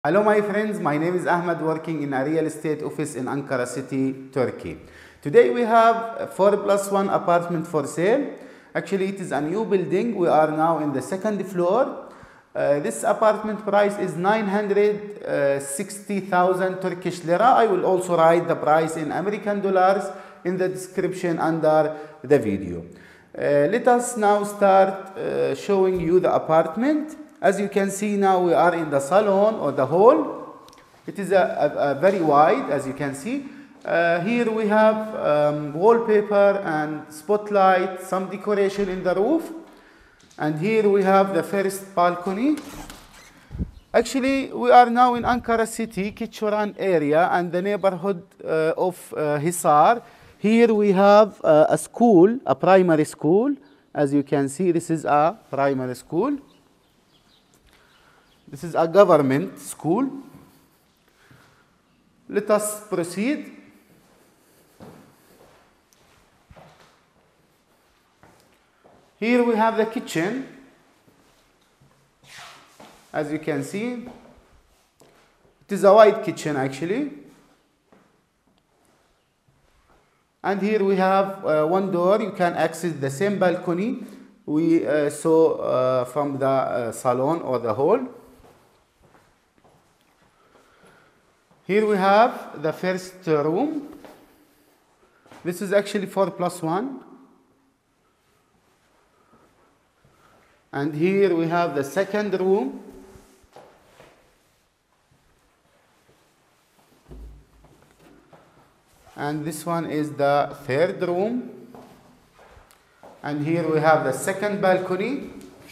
Hello my friends, my name is Ahmed, working in a real estate office in Ankara city, Turkey. Today we have a 4+1 apartment for sale. Actually it is a new building. We are now in the second floor. This apartment price is 960,000 Turkish Lira. I will also write the price in American dollars in the description under the video. Let us now start showing you the apartment. As you can see now, we are in the salon or the hall. It is a very wide, as you can see. Here we have wallpaper and spotlight, some decoration in the roof. And here we have the first balcony. Actually, we are now in Ankara city, Kecioren area, and the neighborhood of Hisar. Here we have a school, a primary school. As you can see, this is a primary school. This is a government school. Let us proceed. Here we have the kitchen. As you can see, it is a wide kitchen actually. And here we have one door. You can access the same balcony we saw from the salon or the hall. Here we have the first room. This is actually 4+1. And here we have the second room. And this one is the third room. And here we have the second balcony.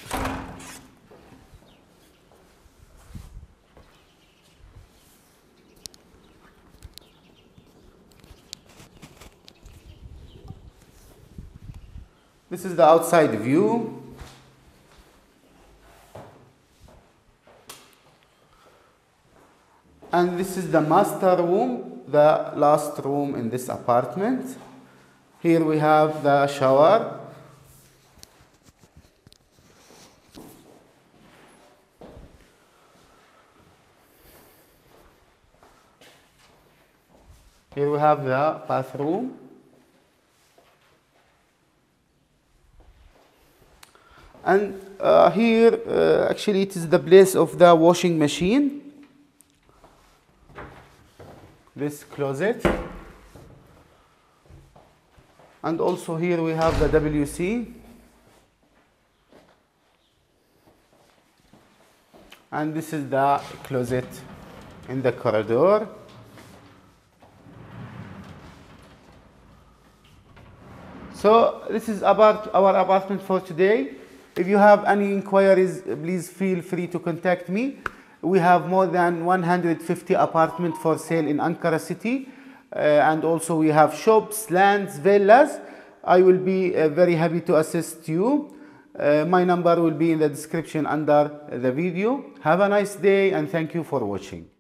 This is the outside view. And this is the master room, the last room in this apartment. Here we have the shower. Here we have the bathroom. And here, actually, it is the place of the washing machine. This closet. And also here we have the WC. And this is the closet in the corridor. So this is about our apartment for today. If you have any inquiries, please feel free to contact me. We have more than 150 apartments for sale in Ankara city. And also we have shops, lands, villas. I will be very happy to assist you. My number will be in the description under the video. Have a nice day and thank you for watching.